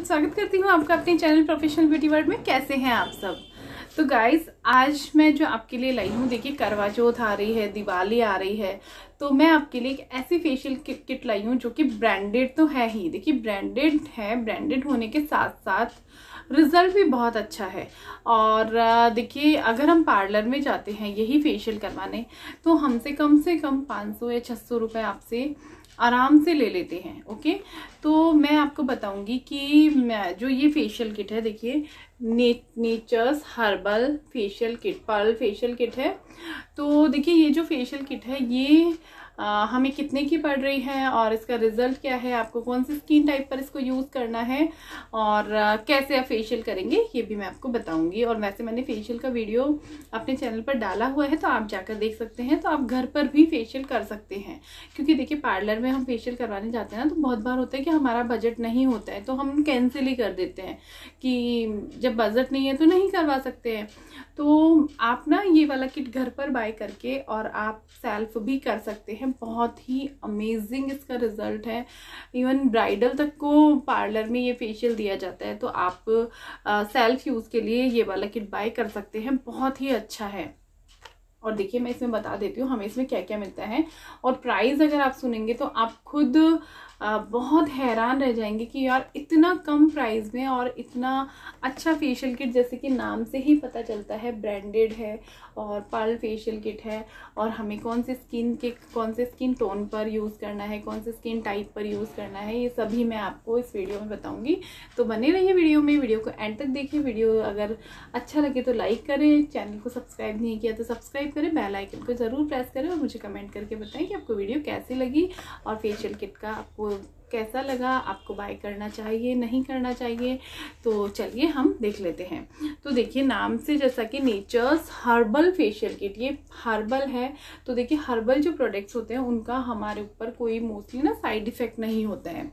स्वागत करती हूँ आपका अपने चैनल प्रोफेशनल ब्यूटी वर्ल्ड में। कैसे हैं आप सब। तो गाइस, आज मैं जो आपके लिए लाई हूँ, देखिए करवा चौथ आ रही है, दिवाली आ रही है, तो मैं आपके लिए एक ऐसी फेशियल किट लाई हूँ जो कि ब्रांडेड तो है ही। देखिए ब्रांडेड है, ब्रांडेड होने के साथ साथ रिजल्ट भी बहुत अच्छा है। और देखिए अगर हम पार्लर में जाते हैं यही फेशियल करवाने तो हमसे कम 500 या 600 रुपये आपसे आराम से ले लेते हैं। ओके, तो मैं आपको बताऊंगी कि जो ये फेशियल किट है, देखिए Nature's Herbal facial kit, pearl facial kit है। तो देखिए ये जो फेशियल किट है ये हमें कितने की पड़ रही है और इसका रिजल्ट क्या है, आपको कौन सी स्किन टाइप पर इसको यूज़ करना है और कैसे आप फेशियल करेंगे ये भी मैं आपको बताऊंगी। और वैसे मैंने फेशियल का वीडियो अपने चैनल पर डाला हुआ है, तो आप जाकर देख सकते हैं। तो आप घर पर भी फेशियल कर सकते हैं, क्योंकि देखिए पार्लर में हम फेशियल करवाने जाते हैं ना, तो बहुत बार होता है कि हमारा बजट नहीं होता है तो हम कैंसिल ही कर देते हैं कि जब बजट नहीं है तो नहीं करवा सकते हैं। तो आप ना ये वाला किट घर पर बाय करके और आप सेल्फ भी कर सकते हैं। बहुत ही अमेजिंग इसका रिजल्ट है। इवन ब्राइडल तक को पार्लर में ये फेशियल दिया जाता है, तो आप सेल्फ यूज़ के लिए ये वाला किट बाय कर सकते हैं। बहुत ही अच्छा है। और देखिए मैं इसमें बता देती हूँ हमें इसमें क्या क्या मिलता है, और प्राइस अगर आप सुनेंगे तो आप खुद बहुत हैरान रह जाएंगे कि यार इतना कम प्राइस में और इतना अच्छा फेशियल किट, जैसे कि नाम से ही पता चलता है ब्रांडेड है और पर्ल फेशियल किट है। और हमें कौन से स्किन टोन पर यूज़ करना है, कौन से स्किन टाइप पर यूज़ करना है, ये सभी मैं आपको इस वीडियो में बताऊंगी। तो बने रहिए वीडियो में, वीडियो को एंड तक देखिए। वीडियो अगर अच्छा लगे तो लाइक करें, चैनल को सब्सक्राइब नहीं किया तो सब्सक्राइब करें, बेल आइकन को ज़रूर प्रेस करें और मुझे कमेंट करके बताएं कि आपको वीडियो कैसी लगी और फेशियल किट का आपको कैसा लगा, आपको बाय करना चाहिए नहीं करना चाहिए। तो चलिए हम देख लेते हैं। तो देखिए नाम से जैसा कि नेचर्स हर्बल फेशियल किट, ये हर्बल है। तो देखिए हर्बल जो प्रोडक्ट्स होते हैं उनका हमारे ऊपर कोई मोस्टली ना साइड इफेक्ट नहीं होता है।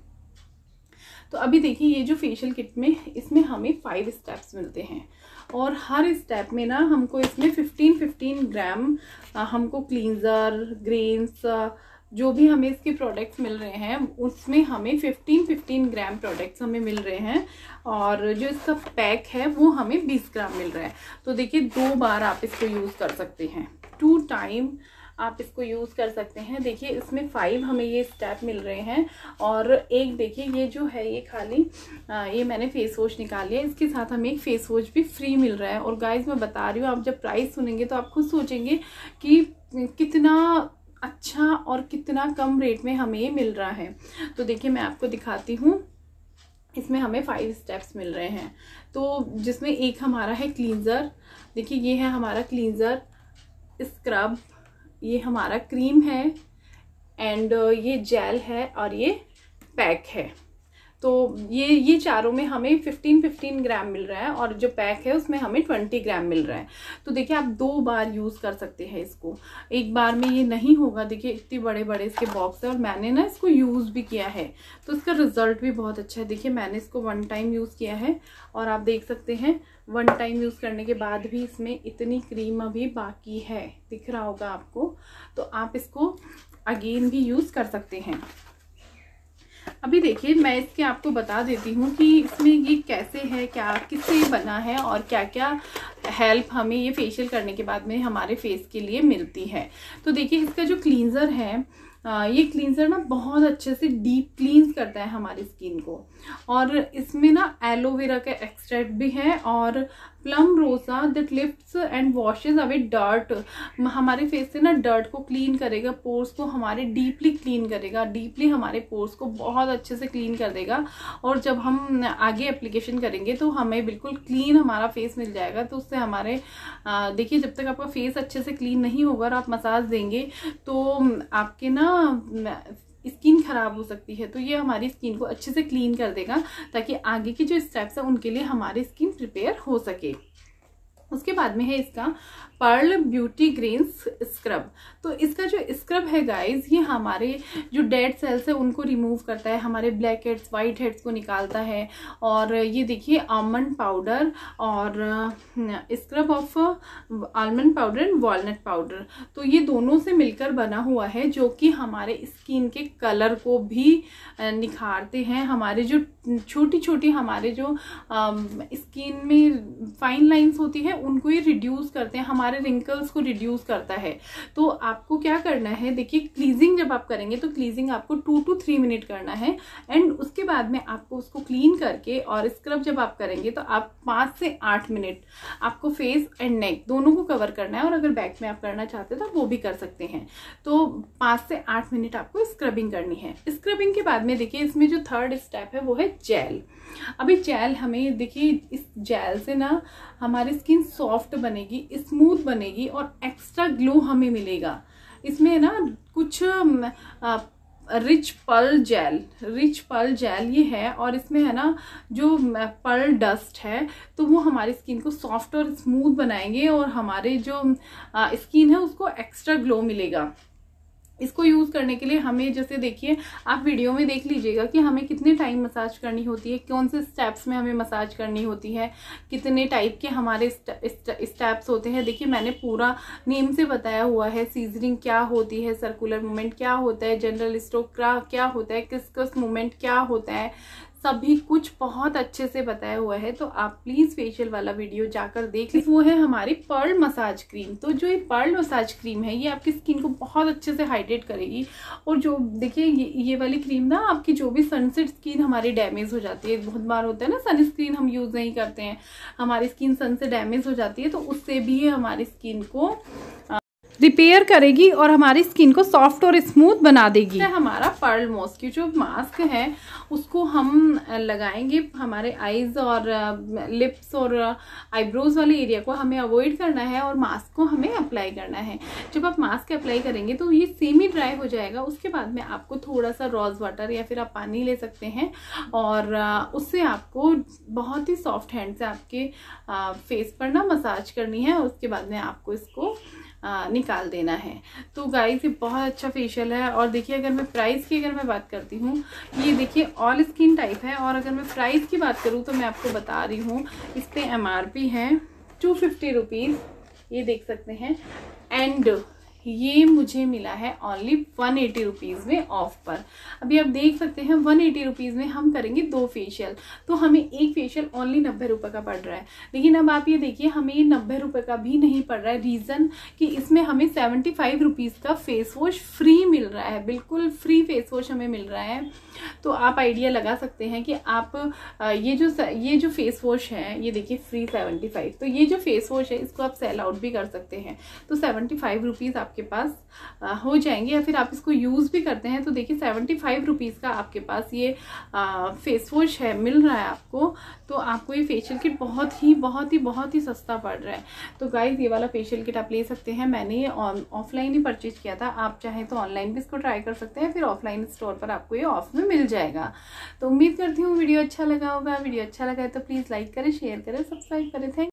तो अभी देखिए ये जो फेशियल किट में इसमें हमें 5 स्टेप्स मिलते हैं और हर स्टेप में ना हमको इसमें 15 ग्राम हमको क्लींजर, ग्रेन्स, जो भी हमें इसके प्रोडक्ट्स मिल रहे हैं उसमें हमें 15 ग्राम प्रोडक्ट्स हमें मिल रहे हैं। और जो इसका पैक है वो हमें 20 ग्राम मिल रहा है। तो देखिए 2 बार आप इसको यूज़ कर सकते हैं, 2 टाइम आप इसको यूज़ कर सकते हैं। देखिए इसमें 5 हमें ये स्टेप मिल रहे हैं। और एक देखिए ये जो है ये खाली ये मैंने फेस वॉश निकाल लिया, इसके साथ हमें एक फेस वॉश भी फ्री मिल रहा है। और गाइज मैं बता रही हूँ, आप जब प्राइस सुनेंगे तो आप खुद सोचेंगे कि कितना अच्छा और कितना कम रेट में हमें ये मिल रहा है। तो देखिए मैं आपको दिखाती हूँ, इसमें हमें 5 स्टेप्स मिल रहे हैं। तो जिसमें एक हमारा है क्लींजर, देखिए ये है हमारा क्लींजर, स्क्रब, ये हमारा क्रीम है, एंड ये जेल है और ये पैक है। तो ये चारों में हमें 15 ग्राम मिल रहा है और जो पैक है उसमें हमें 20 ग्राम मिल रहा है। तो देखिए आप 2 बार यूज़ कर सकते हैं इसको, एक बार में ये नहीं होगा। देखिए इतने बड़े बड़े इसके बॉक्स है और मैंने ना इसको यूज़ भी किया है तो इसका रिजल्ट भी बहुत अच्छा है। देखिए मैंने इसको 1 टाइम यूज़ किया है और आप देख सकते हैं 1 टाइम यूज़ करने के बाद भी इसमें इतनी क्रीम अभी बाकी है, दिख रहा होगा आपको। तो आप इसको अगेन भी यूज़ कर सकते हैं। अभी देखिए मैं इसके आपको बता देती हूँ कि इसमें ये कैसे है, क्या किससे बना है और क्या क्या हेल्प हमें ये फेशियल करने के बाद में हमारे फेस के लिए मिलती है। तो देखिए इसका जो क्लींजर है ये क्लींजर ना बहुत अच्छे से डीप क्लींस करता है हमारी स्किन को। और इसमें ना एलोवेरा का एक्सट्रैक्ट भी है और plum rosa that lifts and washes away dirt, हमारे फेस से ना डर्ट को क्लीन करेगा, पोर्स को हमारे डीपली क्लीन करेगा, डीपली हमारे पोर्स को बहुत अच्छे से क्लीन कर देगा। और जब हम आगे एप्लीकेशन करेंगे तो हमें बिल्कुल क्लीन हमारा फेस मिल जाएगा। तो उससे हमारे देखिए जब तक आपका फेस अच्छे से क्लीन नहीं होगा और आप मसाज देंगे तो आपके ना स्किन खराब हो सकती है। तो ये हमारी स्किन को अच्छे से क्लीन कर देगा ताकि आगे की जो स्टेप्स है उनके लिए हमारी स्किन प्रिपेयर हो सके। उसके बाद में है इसका पर्ल ब्यूटी ग्रेन्स स्क्रब। तो इसका जो स्क्रब है गाइज, ये हमारे जो डेड सेल्स है उनको रिमूव करता है, हमारे ब्लैक हेड्स वाइट हेड्स को निकालता है। और ये देखिए आलमंड पाउडर और scrub of almond powder and walnut powder, तो ये दोनों से मिलकर बना हुआ है जो कि हमारे स्किन के कलर को भी निखारते हैं, हमारे जो छोटी छोटी हमारे जो स्किन में फाइन लाइंस होती है उनको ये रिड्यूस करते हैं, हमारे रिंकल्स को रिड्यूस करता है। तो आपको क्या करना है, देखिए क्लीजिंग जब आप करेंगे तो क्लीजिंग आपको 2 to 3 मिनट करना है, एंड उसके बाद में आपको उसको क्लीन करके और स्क्रब जब आप करेंगे तो आप 5 से 8 मिनट आपको फेस एंड नेक दोनों को कवर करना है, और अगर बैक में आप करना चाहते हैं तो वो भी कर सकते हैं। तो 5 से 8 मिनट आपको स्क्रबिंग करनी है। स्क्रबिंग के बाद में देखिए इसमें जो थर्ड स्टेप है वो है जेल। अभी जेल हमें देखिए इस जेल से ना हमारी स्किन सॉफ्ट बनेगी, स्मूथ बनेगी और एक्स्ट्रा ग्लो हमें मिलेगा। इसमें ना कुछ रिच पर्ल जेल ये है, और इसमें है ना जो पर्ल डस्ट है तो वो हमारी स्किन को सॉफ्ट और स्मूथ बनाएंगे और हमारे जो स्किन है उसको एक्स्ट्रा ग्लो मिलेगा। इसको यूज करने के लिए हमें जैसे देखिए आप वीडियो में देख लीजिएगा कि हमें कितने टाइम मसाज करनी होती है, कौन से स्टेप्स में हमें मसाज करनी होती है, कितने टाइप के हमारे स्टेप्स होते हैं। देखिए मैंने पूरा नेम से बताया हुआ है, सीजरिंग क्या होती है, सर्कुलर मूवमेंट क्या होता है, जनरल स्ट्रोक क्या होता है, किस मूवमेंट क्या होता है, सभी कुछ बहुत अच्छे से बताया हुआ है। तो आप प्लीज फेशियल वाला वीडियो जाकर देख लीजिए। वो है हमारी पर्ल मसाज क्रीम। तो जो ये पर्ल मसाज क्रीम है ये आपकी स्किन को बहुत अच्छे से हाइड्रेट करेगी, और जो देखिए ये वाली क्रीम ना आपकी जो भी सनसेट स्किन हमारी डैमेज हो जाती है, बहुत बार होता है ना सनस्क्रीन हम यूज नहीं करते हैं, हमारी स्किन सन से डैमेज हो जाती है, तो उससे भी हमारी स्किन को रिपेयर करेगी और हमारी स्किन को सॉफ्ट और स्मूथ बना देगी। हमारा पर्ल मास्क जो मास्क है उसको हम लगाएंगे हमारे आईज और लिप्स और आईब्रोज वाले एरिया को हमें अवॉइड करना है, और मास्क को हमें अप्लाई करना है। जब आप मास्क अप्लाई करेंगे तो ये सेमी ड्राई हो जाएगा। उसके बाद में आपको थोड़ा सा रोज वाटर या फिर आप पानी ले सकते हैं, और उससे आपको बहुत ही सॉफ्ट हैंड से आपके फेस पर ना मसाज करनी है, और उसके बाद में आपको इसको निकाल देना है। तो गाइस ये बहुत अच्छा फेशियल है। और देखिए अगर मैं प्राइस की बात करती हूँ, ये देखिए ऑल स्किन टाइप है, और अगर मैं प्राइस की बात करूँ तो मैं आपको बता रही हूँ इस पे MRP है 250 रुपीज़, ये देख सकते हैं, एंड ये मुझे मिला है ओनली 180 रुपीज़ में ऑफ पर। अभी आप देख सकते हैं 180 रुपीज़ में हम करेंगे 2 फेशियल, तो हमें एक फेशियल ओनली 90 रुपये का पड़ रहा है। लेकिन अब आप ये देखिए हमें ये 90 रुपये का भी नहीं पड़ रहा है, रीज़न कि इसमें हमें 75 रुपीज़ का फेस वॉश फ्री मिल रहा है, बिल्कुल फ्री फेस वॉश हमें मिल रहा है। तो आप आइडिया लगा सकते हैं कि आप ये जो फेस वॉश है ये देखिए फ्री 75, तो ये जो फेस वॉश है इसको आप सेल आउट भी कर सकते हैं, तो 75 रुपीज़ आपके पास हो जाएंगे। या फिर आप इसको यूज़ भी करते हैं तो देखिए 75 रुपीज़ का आपके पास ये फेस वॉश है मिल रहा है आपको, तो आपको ये फेशियल किट बहुत ही सस्ता पड़ रहा है। तो गाइज ये वाला फेशियल किट आप ले सकते हैं, मैंने ये ऑफलाइन ही परचेज किया था, आप चाहें तो ऑनलाइन भी इसको ट्राई कर सकते हैं, फिर ऑफलाइन स्टोर पर आपको ये ऑफ में मिल जाएगा। तो उम्मीद करती हूँ वीडियो अच्छा लगा होगा। वीडियो अच्छा लगा है तो प्लीज़ लाइक करें, शेयर करें, सब्सक्राइब करें। थैंक